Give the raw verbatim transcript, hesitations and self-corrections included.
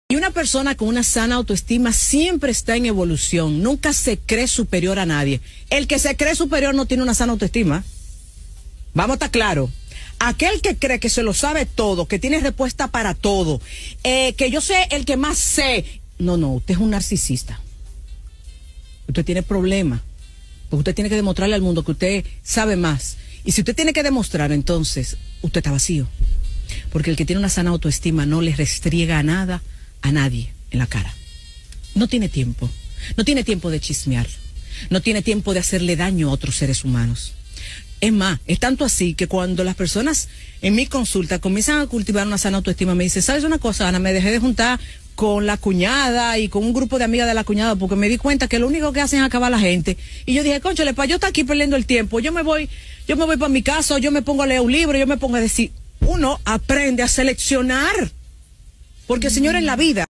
Y una persona con una sana autoestima siempre está en evolución, nunca se cree superior a nadie. El que se cree superior no tiene una sana autoestima. Vamos a estar claros. Aquel que cree que se lo sabe todo, que tiene respuesta para todo, eh, que yo sé el que más sé. No, no, usted es un narcisista. Usted tiene problemas. Porque usted tiene que demostrarle al mundo que usted sabe más. Y si usted tiene que demostrar, entonces usted está vacío. Porque el que tiene una sana autoestima no le restriega nada a nadie en la cara. No tiene tiempo. No tiene tiempo de chismear. No tiene tiempo de hacerle daño a otros seres humanos. Es más, es tanto así que cuando las personas en mi consulta comienzan a cultivar una sana autoestima, me dicen, ¿sabes una cosa, Ana? Me dejé de juntar con la cuñada y con un grupo de amigas de la cuñada porque me di cuenta que lo único que hacen es acabar a la gente. Y yo dije, cónchale, para yo estar aquí perdiendo el tiempo, yo me voy, yo me voy para mi casa, yo me pongo a leer un libro, yo me pongo a decir, uno aprende a seleccionar. Porque, señor, en la vida